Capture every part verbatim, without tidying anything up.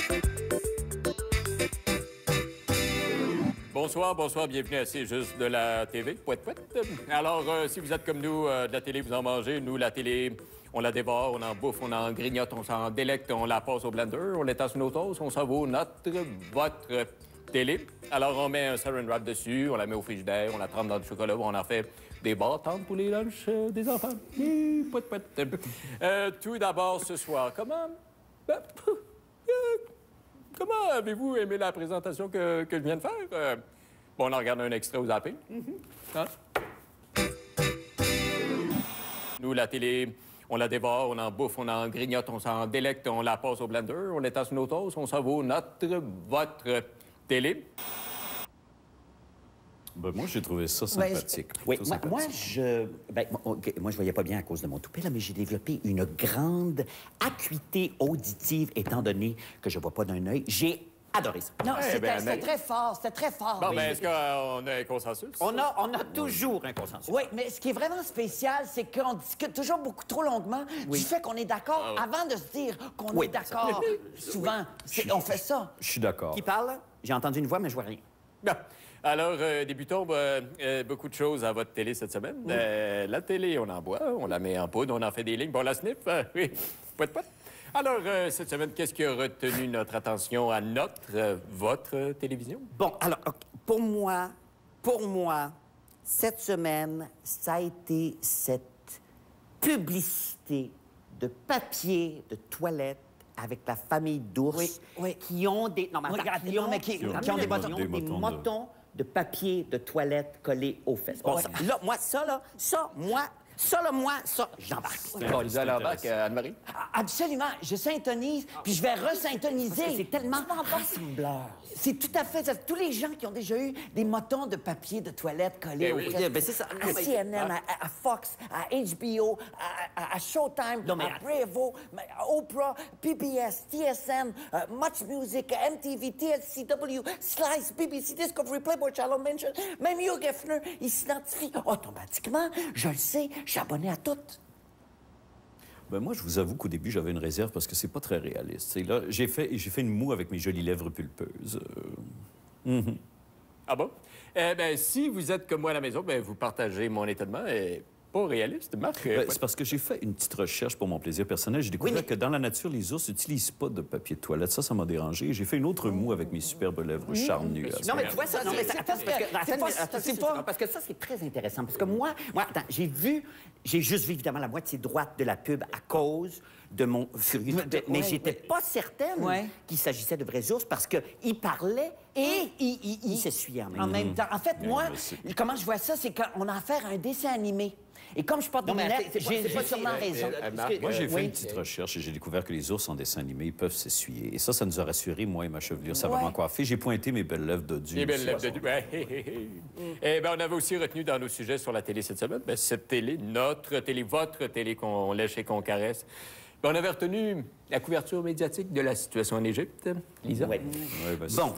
Bonsoir, bonsoir, bienvenue à C'est juste de la T V. Pouette, pouette. Alors, euh, si vous êtes comme nous, euh, de la télé, vous en mangez. Nous, la télé, on la dévore, on en bouffe, on en grignote, on s'en délecte, on la passe au blender, on l'étend sur nos toasts, on savoure notre, votre télé. Alors, on met un saran wrap dessus, on la met au frigidaire, on la trempe dans du chocolat, on en fait des bâtons pour les lunchs euh, des enfants. Mmh, pouette, pouette. Euh, tout d'abord, ce soir, comment... Ben, euh, comment avez-vous aimé la présentation que, que je viens de faire? Euh, bon, on en regarde un extrait au zapping. Mm-hmm. Hein? Nous, la télé, on la dévore, on en bouffe, on en grignote, on s'en délecte, on la passe au blender, on l'étend sur nos toasts, on savoure notre, votre télé. Ben, moi, j'ai trouvé ça sympathique. Oui, moi, sympathique. moi, je... Ben, okay, moi, je voyais pas bien à cause de mon toupet, là, mais j'ai développé une grande acuité auditive, étant donné que je vois pas d'un œil. J'ai adoré ça. Non, Eh c'était ben, c'était mais- très fort, c'était très fort. Bon, Oui. ben, est-ce qu'on a un consensus? On a, on a toujours un consensus. Oui, mais ce qui est vraiment spécial, c'est qu'on discute toujours beaucoup trop longuement Oui. du fait qu'on est d'accord avant de se dire qu'on Oui. est d'accord. Souvent, c'est- on fait ça. Je suis d'accord. Qui parle? J'ai entendu une voix, mais je vois rien. Bon. Alors, euh, débutons euh, euh, beaucoup de choses à votre télé cette semaine. Euh, la télé, on en boit, on la met en poudre, on en fait des lignes, bon, on la sniffe, euh, oui, pouette, pouette. Alors, euh, cette semaine, qu'est-ce qui a retenu notre attention à notre, euh, votre euh, télévision? Bon, alors, ok, pour moi, pour moi, cette semaine, ça a été cette publicité de papier de toilette avec la famille d'ours Oui, oui. qui ont des... Non, mais Oui, attends, regarde, qui non, ont, mais qui- qui qui ont ont des, des motons, motons des de- motons de papier de toilette collés aux fesses. Bon, Ouais. ça, là, moi, ça, là, ça, moi, ça, là, moi, ça, j'embarque. On disait à l'embarque, euh, Anne-Marie? Ah, Absolument. Je syntonise, puis je vais resyntoniser. Parce que c'est tellement rassembleur. C'est tout à fait ça. Tous les gens qui ont déjà eu des motons de papier de toilette collés Eh aux oui. fesses. Ben, c'est ça. Non, À mais- C N N, à, à Fox, à H B O, à, à- à Showtime, Non, mais- à Bravo, à Oprah, P B S, T S N, euh, Much Music, M T V, T L C W, Slice, B B C Discovery, Playboy, Shallow Mention. Même Hugh Hefner, il s'identifie automatiquement. Je le sais, je suis abonné à toutes. Ben, moi, je vous avoue qu'au début, j'avais une réserve parce que c'est pas très réaliste. C'est là, j'ai fait, j'ai fait une moue avec mes jolies lèvres pulpeuses. Euh, Ah bon? Eh bien, si vous êtes comme moi à la maison, ben, vous partagez mon étonnement. Et pas réaliste, Marc. euh, Ben, c'est parce que j'ai fait une petite recherche pour mon plaisir personnel. J'ai découvert Oui, mais- que dans la nature, les ours n'utilisent pas de papier de toilette. Ça, ça m'a dérangé. J'ai fait une autre moue avec mes superbes lèvres charnues. à ce Non, mais moment-là. tu vois ça, non, mais ça, attends, parce que, C'est attends, pas- mais attends, c'est c'est pas- pas... Parce que ça, c'est très intéressant. Parce que moi, moi, attends, j'ai vu, j'ai juste vu, évidemment, la moitié droite de la pub à cause de mon furieux... de- mais ouais, j'étais ouais. pas certaine Ouais. qu'il s'agissait de vrais ours parce qu'ils parlaient et ils il, il, s'essuyaient en même En temps. même temps. En fait, moi, je sais. comment je vois ça, c'est qu'on a affaire à un dessin animé. Et comme je porte des Non, mais lunettes, c'est- c'est pas- j'ai c'est pas j'ai sûrement euh, raison. euh, parce que- Moi, j'ai euh, fait oui. une petite recherche et j'ai découvert que les ours en dessin animé, ils peuvent s'essuyer. Et ça, ça nous a rassurés, moi et ma chevelure savamment Ouais. coiffée. J'ai pointé mes belles lèvres de Dieu. Les belles lèvres de Dieu. Ouais, hé, hé, hé. Eh bien, on avait aussi retenu dans nos sujets sur la télé cette semaine, ben, cette télé, notre télé, votre télé qu'on lèche et qu'on caresse. Ben, on avait retenu la couverture médiatique de la situation en Égypte. Lisa? Ouais. Ouais, ben, c'est- Bon.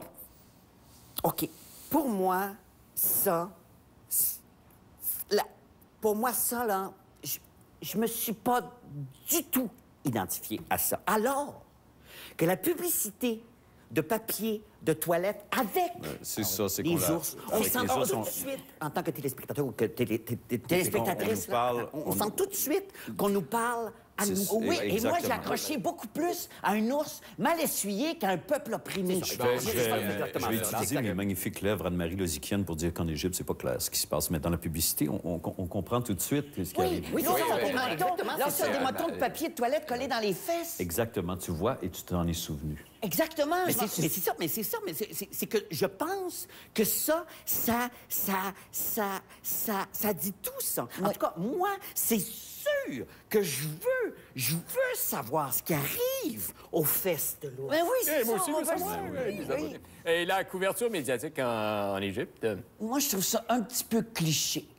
OK. Pour moi, ça... c'est- la- pour moi, ça, là, je, je me suis pas du tout identifié à ça. Alors que la publicité de papier de toilette avec c'est ça, c'est qu'on les la- ours, on avec sent les tout ours, de on- suite, en tant que téléspectateur ou que télé, té- té- Téléspectatrice, on, là, on, on- sent tout de suite qu'on nous parle à C'est- nous. c'est- Oui, et moi, j'ai Exactement. accroché beaucoup plus à un ours mal essuyé qu'à un peuple opprimé. Je vais, je vais- exactement je vais ça. utiliser mes magnifiques lèvres Anne-Marie Lozikienne pour dire qu'en Égypte, c'est pas clair ce qui se passe. Mais dans la publicité, on, on- on comprend tout de suite ce qui Oui, arrive. oui, Oui, là, oui, on a des oui, motons- exactement, là, c'est on a ça. des motons de papier de toilette collés dans les fesses. Exactement, tu vois, et tu t'en es souvenu. Exactement. Mais je m'en c'est mais c'est ça, mais c'est ça, mais c'est- c'est c'est que je pense que ça, ça, ça, ça, ça, ça dit tout ça. En Ouais. tout cas, moi, c'est sûr que je veux, je veux savoir ce qui arrive aux fesses de l'ours. Ben oui, c'est Eh, moi ça. aussi, on je veux veut savoir. ça. Ouais, Oui, nous oui. avons- Et la couverture médiatique en, en Égypte? Moi, je trouve ça un petit peu cliché.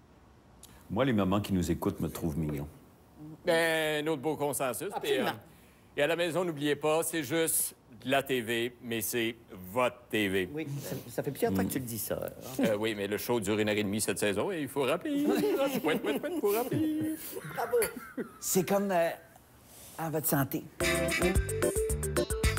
Moi, les mamans qui nous écoutent me trouvent mignon. Ben, un autre beau consensus. Puis, Absolument. euh, et à la maison, n'oubliez pas, c'est juste de la T V, mais c'est votre T V. Oui, ça, ça fait plusieurs fois que tu le dis, ça. hein. Euh, oui, mais le show dure une heure et demie cette saison et il faut rappeler. Pouette, pouette, pouette, faut rappeler. C'est comme euh, à votre santé.